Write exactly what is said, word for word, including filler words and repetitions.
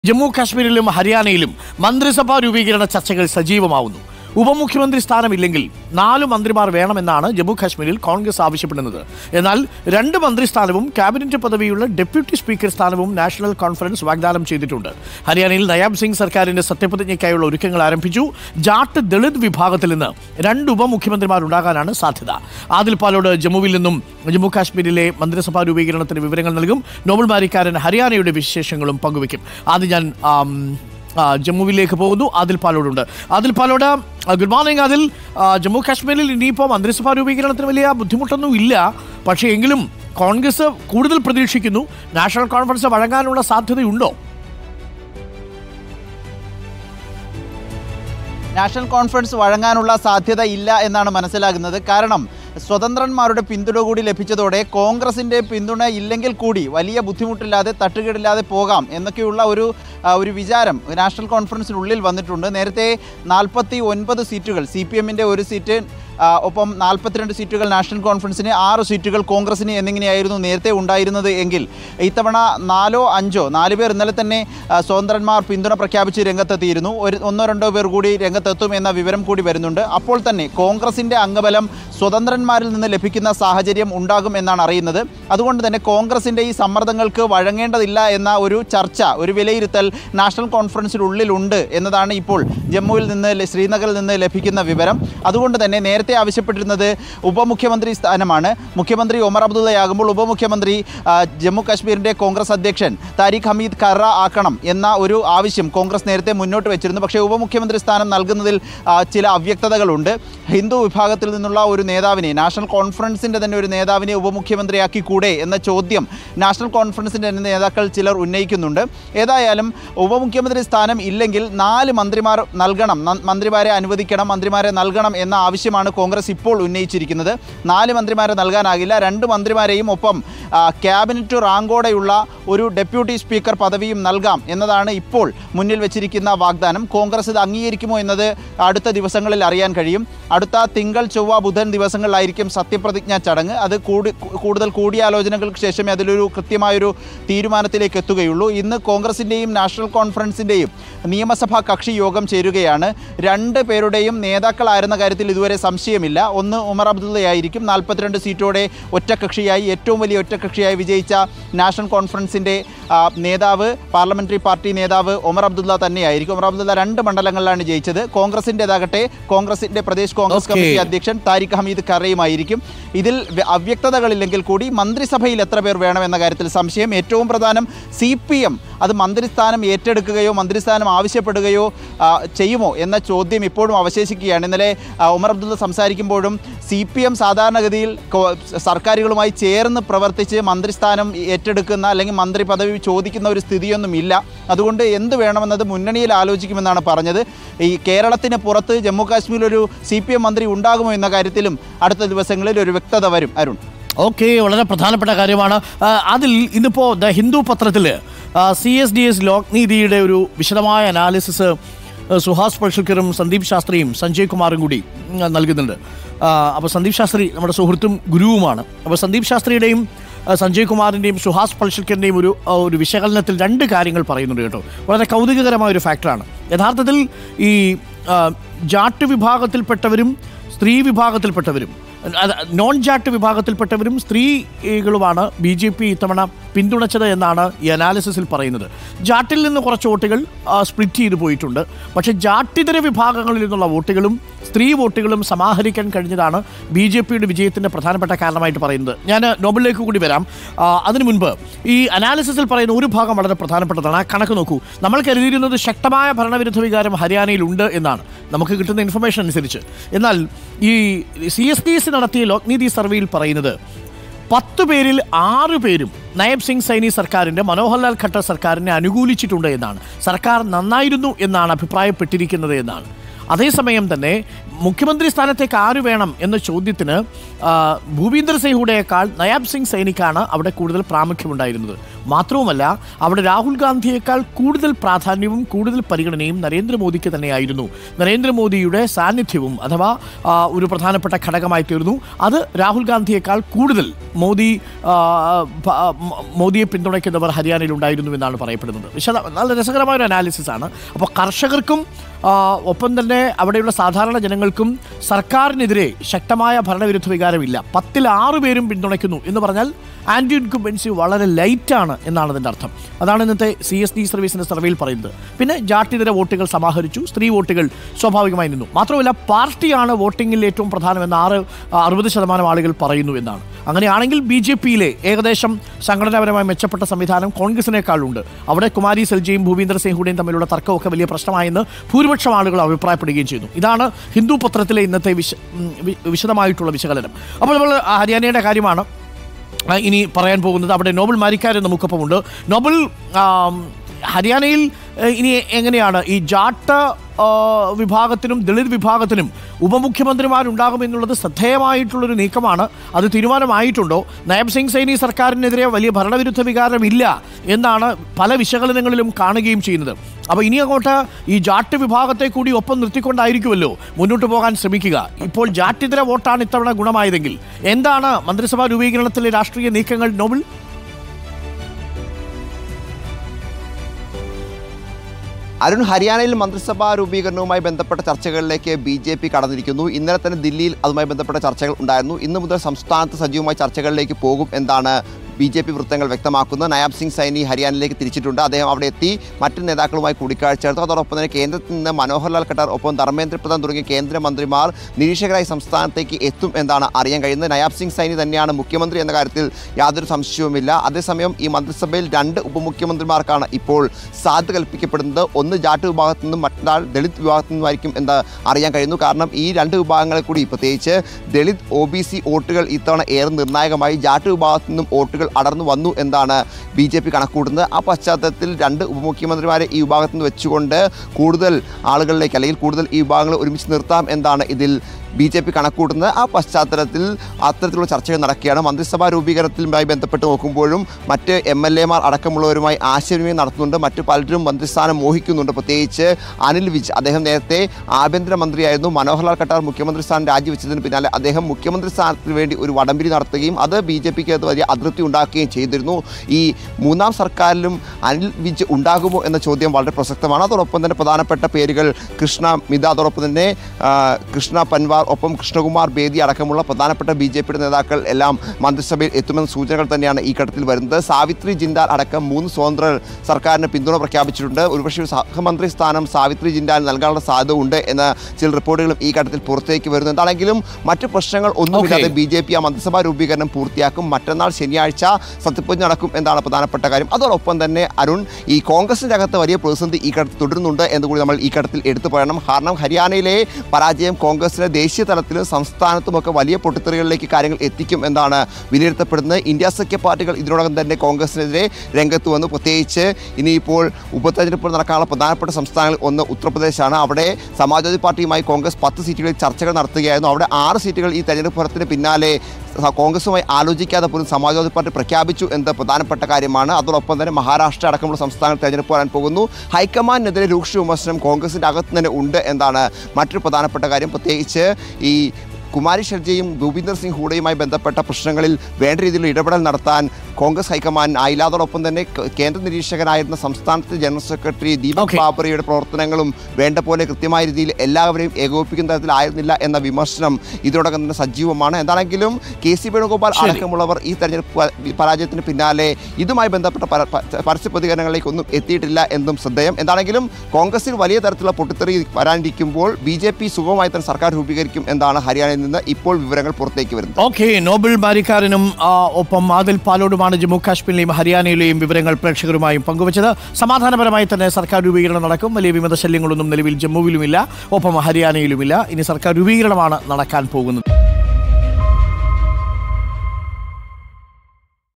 ജമ്മു കാശ്മീരിലും ഹരിയാനയിലും മന്ത്രിസഭാ രൂപീകരണ ചർച്ചകൾ സജീവമാവുന്നു. ഉപമുഖ്യമന്ത്രി സ്ഥാനമില്ലെങ്കിൽ നാലു മന്ത്രിമാർ വേണമെന്നാണ് ജമ്മു കാശ്മീരിൽ കോൺഗ്രസ് ആവശ്യപ്പെടുന്നത്. എന്നാൽ രണ്ട് മന്ത്രിസ്ഥാനവും ക്യാബിനറ്റ് പദവിയുള്ള ഡെപ്യൂട്ടി സ്പീക്കർ സ്ഥാനവും നാഷണൽ കോൺഫറൻസ് വാഗ്ദാനം ചെയ്തിട്ടുണ്ട്. ഹരിയാനയിൽ നയാബ് സിംഗ് സർക്കാരിന്റെ സത്യപ്രതിജ്ഞയ്ക്കായുള്ള ഒരുക്കങ്ങൾ ആരംഭിച്ചു. ജാട്ട് ദളിത് വിഭാഗത്തിൽ നിന്ന് രണ്ട് ഉപമുഖ്യമന്ത്രിമാരുണ്ടാകാനാണ് സാധ്യത. ആദിൽ പാലോട് ജമ്മുവിൽ നിന്നും ജമ്മു കാശ്മീരിലെ മന്ത്രിസഭാ രൂപീകരണത്തിന് വിവരങ്ങൾ നൽകും. നോബൽ മാരിക്കാരൻ ഹരിയാനയുടെ വിശേഷങ്ങളും പങ്കുവയ്ക്കും. ആദ്യം ഞാൻ ജമ്മുവിലേക്ക് പോകുന്നു. ആദിൽ പാലോടുണ്ട്. Adil Palode, good morning. ആദിൽ, ജമ്മു കാശ്മീരിൽ ഇനിയിപ്പോൾ മന്ത്രിസഭാ രൂപീകരണത്തിന് വലിയ ബുദ്ധിമുട്ടൊന്നും ഇല്ല. പക്ഷേ എങ്കിലും കോൺഗ്രസ് കൂടുതൽ പ്രതീക്ഷിക്കുന്നു. നാഷണൽ കോൺഫറൻസ് വഴങ്ങാനുള്ള സാധ്യതയുണ്ടോ? നാഷണൽ കോൺഫറൻസ് വഴങ്ങാനുള്ള സാധ്യത ഇല്ല എന്നാണ് മനസ്സിലാകുന്നത്. കാരണം സ്വതന്ത്രന്മാരുടെ പിന്തുണ കൂടി ലഭിച്ചതോടെ കോൺഗ്രസിൻ്റെ പിന്തുണ ഇല്ലെങ്കിൽ കൂടി വലിയ ബുദ്ധിമുട്ടില്ലാതെ തട്ടുകേടില്ലാതെ പോകാം എന്നൊക്കെയുള്ള ഒരു ഒരു വിചാരം നാഷണൽ കോൺഫറൻസിനുള്ളിൽ വന്നിട്ടുണ്ട്. നേരത്തെ നാൽപ്പത്തി ഒൻപത് സീറ്റുകൾ സി പി എമ്മിൻ്റെ ഒരു സീറ്റ്, ഒപ്പം നാൽപ്പത്തിരണ്ട് സീറ്റുകൾ നാഷണൽ കോൺഫറൻസിന്, ആറ് സീറ്റുകൾ കോൺഗ്രസിന് എന്നിങ്ങനെയായിരുന്നു നേരത്തെ ഉണ്ടായിരുന്നത്. എങ്കിൽ ഇത്തവണ നാലോ അഞ്ചോ നാല് പേർ ഇന്നലെ തന്നെ സ്വതന്ത്രന്മാർ പിന്തുണ പ്രഖ്യാപിച്ച് രംഗത്തെത്തിയിരുന്നു. ഒരു ഒന്നോ രണ്ടോ പേർ കൂടി രംഗത്തെത്തും എന്ന വിവരം കൂടി വരുന്നുണ്ട്. അപ്പോൾ തന്നെ കോൺഗ്രസിൻ്റെ അംഗബലം സ്വതന്ത്രന്മാരിൽ നിന്ന് ലഭിക്കുന്ന സാഹചര്യം ഉണ്ടാകും എന്നാണ് അറിയുന്നത്. അതുകൊണ്ട് തന്നെ കോൺഗ്രസിൻ്റെ ഈ സമ്മർദ്ദങ്ങൾക്ക് വഴങ്ങേണ്ടതില്ല എന്ന ഒരു ചർച്ച, ഒരു വിലയിരുത്തൽ നാഷണൽ കോൺഫറൻസിനുള്ളിലുണ്ട് എന്നതാണ് ഇപ്പോൾ ജമ്മുവിൽ നിന്ന്, ശ്രീനഗറിൽ നിന്ന് ലഭിക്കുന്ന വിവരം. അതുകൊണ്ട് തന്നെ നേരത്തെ ആവശ്യപ്പെട്ടിരുന്നത് ഉപമുഖ്യമന്ത്രി സ്ഥാനമാണ്. മുഖ്യമന്ത്രി ഒമർ അബ്ദുള്ളയാകുമ്പോൾ ഉപമുഖ്യമന്ത്രി ജമ്മു കാശ്മീരിൻ്റെ കോൺഗ്രസ് അധ്യക്ഷൻ താരിഖ് ഹമീദ് കറ ആക്കണം എന്ന ഒരു ആവശ്യം കോൺഗ്രസ് നേരത്തെ മുന്നോട്ട് വെച്ചിരുന്നു. പക്ഷേ ഉപമുഖ്യമന്ത്രി സ്ഥാനം നൽകുന്നതിൽ ചില അവ്യക്തതകളുണ്ട്. ഹിന്ദു വിഭാഗത്തിൽ നിന്നുള്ള ഒരു നേതാവിനെ, നാഷണൽ കോൺഫറൻസിൻ്റെ തന്നെ ഒരു നേതാവിനെ ഉപമുഖ്യമന്ത്രിയാക്കി കൂടെ എന്ന ചോദ്യം നാഷണൽ കോൺഫറൻസിൻ്റെ തന്നെ നേതാക്കൾ ചിലർ ഉന്നയിക്കുന്നുണ്ട്. ഏതായാലും ഉപമുഖ്യമന്ത്രി സ്ഥാനം ഇല്ലെങ്കിൽ നാല് മന്ത്രിമാർ നൽകണം, മന്ത്രിമാരെ അനുവദിക്കണം, മന്ത്രിമാരെ നൽകണം എന്ന ആവശ്യമാണ് കോൺഗ്രസ് ഇപ്പോൾ ഉന്നയിച്ചിരിക്കുന്നത്. നാല് മന്ത്രിമാരെ നൽകാനാകില്ല, രണ്ട് മന്ത്രിമാരെയും ഒപ്പം ക്യാബിനറ്റ് റാങ്കോടെയുള്ള ഒരു ഡെപ്യൂട്ടി സ്പീക്കർ പദവിയും നൽകാം എന്നതാണ് ഇപ്പോൾ മുന്നിൽ വെച്ചിരിക്കുന്ന വാഗ്ദാനം. കോൺഗ്രസ് ഇത് അംഗീകരിക്കുമോ എന്നത് അടുത്ത ദിവസങ്ങളിൽ അറിയാൻ കഴിയും. അടുത്ത തിങ്കൾ, ചൊവ്വ, ബുധൻ ദിവസങ്ങളിലായിരിക്കും സത്യപ്രതിജ്ഞാ ചടങ്ങ്. അത് കൂടി കൂടുതൽ കൂടിയാലോചനകൾക്ക് ശേഷമേ അതിലൊരു കൃത്യമായൊരു തീരുമാനത്തിലേക്ക് എത്തുകയുള്ളൂ. ഇന്ന് കോൺഗ്രസിൻ്റെയും നാഷണൽ കോൺഫറൻസിൻ്റെയും നിയമസഭാ കക്ഷി യോഗം ചേരുകയാണ്. രണ്ട് പേരുടെയും നേതാക്കളായിരുന്ന കാര്യത്തിൽ ഇതുവരെ സംശയമില്ല. ഒന്ന് ഉമർ അബ്ദുള്ളയായിരിക്കും. നാൽപ്പത്തിരണ്ട് സീറ്റോടെ ഒറ്റക്കക്ഷിയായി, ഏറ്റവും വലിയ ഒറ്റക്കക്ഷിയായി വിജയിച്ച നാഷണൽ കോൺഫറൻസിൻ്റെ നേതാവ്, പാർലമെൻ്ററി പാർട്ടി നേതാവ് ഉമർ അബ്ദുള്ള തന്നെയായിരിക്കും. ഉമർ അബ്ദുള്ള രണ്ട് മണ്ഡലങ്ങളിലാണ് ജയിച്ചത്. കോൺഗ്രസിൻ്റെതാകട്ടെ കോൺഗ്രസിൻ്റെ പ്രദേശ് കോൺഗ്രസ് കമ്മിറ്റി അധ്യക്ഷൻ താരിഖ് ഹമീദ് കറയുമായിരിക്കും. ഇതിൽ അവ്യക്തതകളില്ലെങ്കിൽ കൂടി മന്ത്രിസഭയിൽ എത്ര പേർ വേണമെന്ന കാര്യത്തിൽ സംശയം. ഏറ്റവും പ്രധാനം സി പി എം അത് മന്ത്രിസ്ഥാനം ഏറ്റെടുക്കുകയോ മന്ത്രിസ്ഥാനം ആവശ്യപ്പെടുകയോ ചെയ്യുമോ എന്ന ചോദ്യം ഇപ്പോഴും അവശേഷിക്കുകയാണ്. ഇന്നലെ ഉമർ അബ്ദുള്ള സംസാരിക്കുമ്പോഴും സി പി എം സാധാരണഗതിയിൽ സർക്കാരുകളുമായി ചേർന്ന് പ്രവർത്തിച്ച് മന്ത്രിസ്ഥാനം ഏറ്റെടുക്കുന്ന അല്ലെങ്കിൽ മന്ത്രി പദവി ചോദിക്കുന്ന ഒരു സ്ഥിതിയൊന്നുമില്ല. അതുകൊണ്ട് എന്ത് വേണമെന്നത് മുന്നണിയിൽ ആലോചിക്കുമെന്നാണ് പറഞ്ഞത്. ഈ കേരളത്തിന് പുറത്ത് ജമ്മു കാശ്മീരിൽ ഒരു സി പി എം മന്ത്രി ഉണ്ടാകുമോ എന്ന കാര്യത്തിലും അടുത്ത ദിവസങ്ങളിൽ ഒരു വ്യക്തത വരും. അരുൺ, ഓക്കെ, വളരെ പ്രധാനപ്പെട്ട കാര്യമാണ്. അതിൽ ഇന്നിപ്പോൾ ദ ഹിന്ദു പത്രത്തിൽ സി എസ് ഡി എസ് ലോക്നീതിയുടെ ഒരു വിശദമായ അനാലിസിസ് സുഹാസ് പൾഷക്കറും സന്ദീപ് ശാസ്ത്രിയും സഞ്ജയ് കുമാറും കൂടി നൽകുന്നുണ്ട്. അപ്പോൾ സന്ദീപ് ശാസ്ത്രി നമ്മുടെ സുഹൃത്തും ഗുരുവുമാണ്. അപ്പോൾ സന്ദീപ് ശാസ്ത്രിയുടെയും സഞ്ജയ് കുമാറിൻ്റെയും സുഹാസ് പൾഷക്കറിൻ്റെയും ഒരു ഒരു വിശകലനത്തിൽ രണ്ട് കാര്യങ്ങൾ പറയുന്നുണ്ട് കേട്ടോ. വളരെ കൗതുകകരമായ ഒരു ഫാക്ടറാണ്. യഥാർത്ഥത്തിൽ ഈ ജാട്ട് വിഭാഗത്തിൽപ്പെട്ടവരും സ്ത്രീ വിഭാഗത്തിൽപ്പെട്ടവരും നോൺ ജാട്ട് വിഭാഗത്തിൽപ്പെട്ടവരും സ്ത്രീകളുമാണ് ബി ജെ പി ഇത്തവണ പിന്തുണച്ചത് എന്നാണ് ഈ അനാലിസിസിൽ പറയുന്നത്. ജാട്ടിൽ നിന്ന് കുറച്ച് വോട്ടുകൾ സ്പ്ലിറ്റ് ചെയ്തു പോയിട്ടുണ്ട്. പക്ഷേ ജാട്ടിതര വിഭാഗങ്ങളിൽ നിന്നുള്ള വോട്ടുകളും സ്ത്രീ വോട്ടുകളും സമാഹരിക്കാൻ കഴിഞ്ഞതാണ് ബി ജെ പിയുടെ വിജയത്തിൻ്റെ പ്രധാനപ്പെട്ട കാരണമായിട്ട് പറയുന്നത്. ഞാൻ നോബലിലേക്ക് കൂടി വരാം. അതിനു മുൻപ് ഈ അനാലിസിസിൽ പറയുന്ന ഒരു ഭാഗം വളരെ പ്രധാനപ്പെട്ടതാണ്. ആ കണക്ക് നോക്കൂ. നമ്മൾ കരുതിയിരുന്നത് ശക്തമായ ഭരണവിരുദ്ധ വികാരം ഹരിയാനയിലുണ്ട് എന്നാണ് നമുക്ക് കിട്ടുന്ന ഇൻഫർമേഷൻ അനുസരിച്ച്. എന്നാൽ ഈ സി എസ് ഡി എസ് നടത്തിയ ലോക്നീതി സർവേയിൽ പറയുന്നത് പത്ത് പേരിൽ ആറ് പേരും നയബ് സിംഗ് സൈനി സർക്കാരിൻ്റെ, മനോഹർലാൽ ഖട്ടർ സർക്കാരിനെ അനുകൂലിച്ചിട്ടുണ്ട് എന്നാണ്. സർക്കാർ നന്നായിരുന്നു എന്നാണ് അഭിപ്രായപ്പെട്ടിരിക്കുന്നത് എന്നാണ്. അതേസമയം തന്നെ മുഖ്യമന്ത്രി സ്ഥാനത്തേക്ക് ആര് വേണം എന്ന ചോദ്യത്തിന് ഭൂപീന്ദർ സിംഗ് ഹൂഡയേക്കാൾ നയാബ് സിംഗ് സൈനിക്കാണ് അവിടെ കൂടുതൽ പ്രാമുഖ്യമുണ്ടായിരുന്നത്. മാത്രവുമല്ല, അവിടെ രാഹുൽ ഗാന്ധിയേക്കാൾ കൂടുതൽ പ്രാധാന്യവും കൂടുതൽ പരിഗണനയും നരേന്ദ്രമോദിക്ക് തന്നെയായിരുന്നു. നരേന്ദ്രമോദിയുടെ സാന്നിധ്യവും അഥവാ ഒരു പ്രധാനപ്പെട്ട ഘടകമായി തീർന്നു. അത് രാഹുൽ ഗാന്ധിയേക്കാൾ കൂടുതൽ മോദി മോദിയെ പിന്തുണയ്ക്കുന്നവർ ഹരിയാനയിൽ ഉണ്ടായിരുന്നു എന്നാണ് പറയപ്പെടുന്നത്. വിശദ നല്ല രസകരമായ ഒരു അനാലിസിസ് ആണ്. അപ്പോൾ കർഷകർക്കും ഒപ്പം തന്നെ അവിടെയുള്ള സാധാരണ ജനങ്ങൾക്കും സർക്കാരിനെതിരെ ശക്തമായ ഭരണവിരുദ്ധ വികാരമില്ല. പത്തിൽ ആറ് പേരും പിന്തുണയ്ക്കുന്നു എന്ന് പറഞ്ഞാൽ ആൻറ്റി ഇൻകുംബൻസി വളരെ ലൈറ്റാണ് എന്നാണ് അതിൻ്റെ അർത്ഥം. അതാണ് ഇന്നത്തെ സി എസ് ഡി സർവീസിൻ്റെ സർവേയിൽ പറയുന്നത്. പിന്നെ ജാട്ടിതര വോട്ടുകൾ സമാഹരിച്ചു, സ്ത്രീ വോട്ടുകൾ സ്വാഭാവികമായി നിന്നു. മാത്രമല്ല, പാർട്ടിയാണ് വോട്ടിങ്ങിൽ ഏറ്റവും പ്രധാനമെന്ന് ആറ് അറുപത് ശതമാനം ആളുകൾ പറയുന്നു എന്നാണ്. അങ്ങനെയാണെങ്കിൽ ബി ജെ പിയിലെ ഏകദേശം സംഘടനാപരമായി മെച്ചപ്പെട്ട സംവിധാനം കോൺഗ്രസിനേക്കാളുണ്ട്. അവിടെ കുമാരി സെൽജിയും ഭൂപീന്ദർ സിംഗ് ഹൂഡയും തമ്മിലുള്ള തർക്കമൊക്കെ വലിയ പ്രശ്നമായെന്ന് ഭൂരിപക്ഷം ആളുകൾ അഭിപ്രായപ്പെടുകയും ചെയ്യുന്നു. ഇതാണ് ഹിന്ദു പത്രത്തിലെ ഇന്നത്തെ വിശ വിശദമായിട്ടുള്ള വിശകലനം. അപ്പോൾ നമ്മൾ ഹരിയാനയുടെ കാര്യമാണ് ഇനി പറയാൻ പോകുന്നത്. അവിടെ നോബൽ മാരിക്കാരൻ നമുക്കൊപ്പമുണ്ട്. നോബൽ, ഹരിയാനയിൽ ഇനി എങ്ങനെയാണ് ഈ ജാട്ട് വിഭാഗത്തിനും ദളിത് വിഭാഗത്തിനും ഉപമുഖ്യമന്ത്രിമാരുണ്ടാകുമെന്നുള്ളത് ശ്രദ്ധേയമായിട്ടുള്ളൊരു നീക്കമാണ്. അത് തീരുമാനമായിട്ടുണ്ടോ? നയബ് സിംഗ് സൈനി സർക്കാരിനെതിരെ വലിയ ഭരണവിരുദ്ധ വികാരമില്ല എന്നാണ് പല വിശകലനങ്ങളിലും കാണുകയും ചെയ്യുന്നത്. അപ്പോൾ ഇനി അങ്ങോട്ട് ഈ ജാട്ട് വിഭാഗത്തെ കൂടി ഒപ്പം നിർത്തിക്കൊണ്ടായിരിക്കുമല്ലോ മുന്നോട്ട് പോകാൻ ശ്രമിക്കുക. ഇപ്പോൾ ജാട്ടിതര വോട്ടാണ് ഇത്തവണ ഗുണമായതെങ്കിൽ എന്താണ് മന്ത്രിസഭാ രൂപീകരണത്തിലെ രാഷ്ട്രീയ നീക്കങ്ങൾ നോബൽ? അരുൺ, ഹരിയാനയിൽ മന്ത്രിസഭാ രൂപീകരണവുമായി ബന്ധപ്പെട്ട ചർച്ചകളിലേക്ക് ബി ജെ പി കടന്നിരിക്കുന്നു. ഇന്നലെ തന്നെ ദില്ലിയിൽ അതുമായി ബന്ധപ്പെട്ട ചർച്ചകൾ ഉണ്ടായിരുന്നു. ഇന്നു മുതൽ സംസ്ഥാനത്ത് സജീവമായ ചർച്ചകളിലേക്ക് പോകും എന്നാണ് ബി ജെ പി വൃത്തങ്ങൾ വ്യക്തമാക്കുന്നത്. നയാബ് സിംഗ് സൈനി ഹരിയാനയിലേക്ക് തിരിച്ചിട്ടുണ്ട്. അദ്ദേഹം അവിടെ എത്തി മറ്റു നേതാക്കളുമായി കൂടിക്കാഴ്ച നടത്തും. അതോടൊപ്പം തന്നെ കേന്ദ്രത്തിൽ നിന്ന് മനോഹർലാൽ ഖട്ടാർ ഒപ്പം ധർമ്മേന്ദ്ര പ്രധാൻ തുടങ്ങിയ കേന്ദ്രമന്ത്രിമാർ നിരീക്ഷകരായി സംസ്ഥാനത്തേക്ക് എത്തും എന്നാണ് അറിയാൻ കഴിയുന്നത്. നയാബ് സിംഗ് സൈനി തന്നെയാണ് മുഖ്യമന്ത്രി എന്ന കാര്യത്തിൽ യാതൊരു സംശയവുമില്ല. അതേസമയം ഈ മന്ത്രിസഭയിൽ രണ്ട് ഉപമുഖ്യമന്ത്രിമാർക്കാണ് ഇപ്പോൾ സാധ്യത കൽപ്പിക്കപ്പെടുന്നത്. ഒന്ന് ജാട്ട് വിഭാഗത്തു നിന്നും മറ്റൊരാൾ ദളിത് വിഭാഗത്തു നിന്നുമായിരിക്കും എന്ന് അറിയാൻ കഴിയുന്നു. കാരണം ഈ രണ്ട് വിഭാഗങ്ങളെ കൂടി പ്രത്യേകിച്ച് ദളിത് ഒ ബി സി വോട്ടുകൾ ഇത്തവണ ഏറെ നിർണായകമായി ജാട്ട് വിഭാഗത്തു നിന്നും വോട്ടുകൾ അടർന്നു വന്നു എന്നാണ് ബി ജെ പി കണക്കൂട്ടുന്നത്. ആ പശ്ചാത്തലത്തിൽ രണ്ട് ഉപമുഖ്യമന്ത്രിമാരെ ഈ വിഭാഗത്തിൽ നിന്ന് വെച്ചുകൊണ്ട് കൂടുതൽ ആളുകളിലേക്ക് അല്ലെങ്കിൽ കൂടുതൽ ഈ വിഭാഗങ്ങളെ ഒരുമിച്ച് നിർത്താം എന്നാണ് ഇതിൽ ബി ജെ പി കണക്കൂട്ടുന്നത്. ആ പശ്ചാത്തലത്തിൽ അത്തരത്തിലുള്ള ചർച്ചകൾ നടക്കുകയാണ്. മന്ത്രിസഭാ രൂപീകരണത്തിലുമായി ബന്ധപ്പെട്ട് നോക്കുമ്പോഴും മറ്റ് എം എൽ എമാർ അടക്കമുള്ളവരുമായി ആശയവിനിമയം നടത്തുന്നുണ്ട്. മറ്റു പലരും മന്ത്രിസ്ഥാനം മോഹിക്കുന്നുണ്ട്. പ്രത്യേകിച്ച് അനിൽ വിജ്, അദ്ദേഹം നേരത്തെ ആഭ്യന്തരമന്ത്രിയായിരുന്നു. മനോഹർലാൽ ഖട്ടാർ മുഖ്യമന്ത്രി സ്ഥാനം രാജിവെച്ചതിന് പിന്നാലെ അദ്ദേഹം മുഖ്യമന്ത്രി സ്ഥാനത്തിന് വേണ്ടി ഒരു വടംവലി നടത്തുകയും അത് ബി ജെ പിക്ക് അത് വലിയ അതൃപ്തി ഉണ്ടാക്കുകയും ചെയ്തിരുന്നു. ഈ മൂന്നാം സർക്കാരിലും അനിൽ വിജ് ഉണ്ടാകുമോ എന്ന ചോദ്യം വളരെ പ്രസക്തമാണ്. അതോടൊപ്പം തന്നെ പ്രധാനപ്പെട്ട പേരുകൾ കൃഷ്ണ മിത, അതോടൊപ്പം തന്നെ കൃഷ്ണ പൻവാർ, ഒപ്പം കൃഷ്ണകുമാർ ബേദി അടക്കമുള്ള പ്രധാനപ്പെട്ട ബി ജെ പിയുടെ നേതാക്കൾ എല്ലാം മന്ത്രിസഭയിൽ എത്തുമെന്ന സൂചനകൾ തന്നെയാണ് ഈ ഘട്ടത്തിൽ വരുന്നത്. സാവിത്രി ജിൻഡാൽ അടക്കം മൂന്ന് സ്വതന്ത്രർ സർക്കാരിന് പിന്തുണ പ്രഖ്യാപിച്ചിട്ടുണ്ട്. ഒരുപക്ഷെ സഹമന്ത്രി സ്ഥാനം സാവിത്രി ജിൻഡാൽ നൽകാനുള്ള സാധ്യത ഉണ്ട് എന്ന ചില റിപ്പോർട്ടുകളും ഈ ഘട്ടത്തിൽ പുറത്തേക്ക് വരുന്നു. എന്താണെങ്കിലും മറ്റു പ്രശ്നങ്ങൾ ഒന്നുമില്ലാതെ ബി ജെ പി ആ മന്ത്രിസഭാ രൂപീകരണം പൂർത്തിയാക്കും. മറ്റന്നാൾ ശനിയാഴ്ച സത്യപ്രതിജ്ഞ നടക്കും എന്നാണ് പ്രധാനപ്പെട്ട കാര്യം. അതോടൊപ്പം തന്നെ അരുൺ, ഈ കോൺഗ്രസിൻ്റെ അകത്ത് വലിയ പ്രതിസന്ധി ഈ ഘട്ടത്തിൽ തുടരുന്നുണ്ട് എന്നുകൂടി നമ്മൾ ഈ ഘട്ടത്തിൽ എടുത്തു പറയണം. കാരണം ഹരിയാനയിലെ പരാജയം കോൺഗ്രസിനെ ദേശീയ തലത്തിലും സംസ്ഥാനത്തുമൊക്കെ വലിയ പൊട്ടിത്തെറികളിലേക്ക് കാര്യങ്ങൾ എത്തിക്കും എന്നാണ് വിലയിരുത്തപ്പെടുന്നത്. ഇന്ത്യ സഖ്യ പാർട്ടികൾ ഇതിനോടകം തന്നെ കോൺഗ്രസിനെതിരെ രംഗത്ത് വന്നു. പ്രത്യേകിച്ച് ഇനിയിപ്പോൾ ഉപതെരഞ്ഞെടുപ്പ് നടക്കാനുള്ള പ്രധാനപ്പെട്ട സംസ്ഥാനങ്ങളിൽ ഒന്ന് ഉത്തർപ്രദേശാണ്. അവിടെ സമാജ്വാദി പാർട്ടിയുമായി കോൺഗ്രസ് പത്ത് സീറ്റുകളിൽ ചർച്ചകൾ നടത്തുകയായിരുന്നു. അവിടെ ആറ് സീറ്റുകൾ ഈ തെരഞ്ഞെടുപ്പ് ഫലത്തിന് പിന്നാലെ കോൺഗ്രസുമായി ആലോചിക്കാതെ പോലും സമാജ്വാദി പാർട്ടി പ്രഖ്യാപിച്ചു എന്നത് പ്രധാനപ്പെട്ട കാര്യമാണ്. അതോടൊപ്പം തന്നെ മഹാരാഷ്ട്ര അടക്കമുള്ള സംസ്ഥാനങ്ങൾ തെരഞ്ഞെടുപ്പ് വരാൻ പോകുന്നു. ഹൈക്കമാൻഡിനെതിരെ രൂക്ഷ വിമർശനം കോൺഗ്രസിൻ്റെ അകത്ത് തന്നെ ഉണ്ട് എന്നാണ് മറ്റൊരു പ്രധാനപ്പെട്ട കാര്യം. പ്രത്യേകിച്ച് ഈ കുമാരി ഷെർജിയും ഭൂപീന്ദർ സിംഗ് ഹൂഡയുമായി ബന്ധപ്പെട്ട പ്രശ്നങ്ങളിൽ വേണ്ട രീതിയിൽ ഇടപെടൽ നടത്താൻ കോൺഗ്രസ് ഹൈക്കമാൻഡ് ആയില്ല. അതോടൊപ്പം തന്നെ കേന്ദ്ര നിരീക്ഷകനായിരുന്ന സംസ്ഥാനത്തെ ജനറൽ സെക്രട്ടറി ദീപക് ബാബറിയുടെ പ്രവർത്തനങ്ങളും വേണ്ട പോലെ കൃത്യമായ രീതിയിൽ എല്ലാവരെയും ഏകോപിപ്പിക്കുന്ന തരത്തിലായിരുന്നില്ല എന്ന വിമർശനം ഇതിനോടകം തന്നെ സജീവമാണ്. എന്താണെങ്കിലും കെ സി വേണുഗോപാൽ അടക്കമുള്ളവർ ഈ തെരഞ്ഞെടുപ്പ് പരാജയത്തിന് പിന്നാലെ ഇതുമായി ബന്ധപ്പെട്ട പരസ്യ പ്രതികരണങ്ങളിലേക്കൊന്നും എത്തിയിട്ടില്ല എന്നും ശ്രദ്ധേയം. എന്താണെങ്കിലും കോൺഗ്രസിൽ വലിയ തരത്തിലുള്ള പൊട്ടിത്തെറി വരാനിരിക്കുമ്പോൾ ബി ജെ പി സുഗമമായി തന്നെ സർക്കാർ രൂപീകരിക്കും എന്നാണ് ഹരിയാനയിൽ നിന്ന് ഇപ്പോൾ വിവരങ്ങൾ പുറത്തേക്ക് വരുന്നത്. ഓക്കെ, നോബൽ ബാരിക്കാരനും ഒപ്പം ആദിൽ പാലോടുമാണ് ജമ്മു കാശ്മീരിലെയും ഹരിയാനയിലെയും വിവരങ്ങൾ പ്രേക്ഷകരുമായും പങ്കുവച്ചത്. സമാധാനപരമായി തന്നെ സർക്കാർ രൂപീകരണം നടക്കും. വലിയ വിമത ശല്യങ്ങളൊന്നും നിലവിൽ ജമ്മുവിലുമില്ല, ഒപ്പം ഹരിയാനയിലുമില്ല. ഇനി സർക്കാർ രൂപീകരണമാണ് നടക്കാൻ പോകുന്നത്.